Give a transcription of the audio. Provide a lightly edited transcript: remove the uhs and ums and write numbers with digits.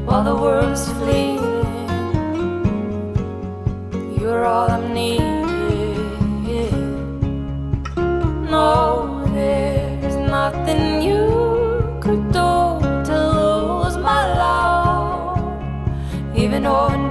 while the world's fleeting. You're all I'm needing. No, there's nothing you could do to lose my love, even though